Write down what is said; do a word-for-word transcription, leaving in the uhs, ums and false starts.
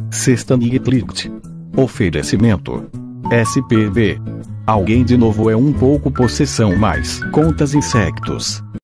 Sexta Nightlight. Oferecimento. S P B. Alguém de novo é um pouco possessão mais contas insectos.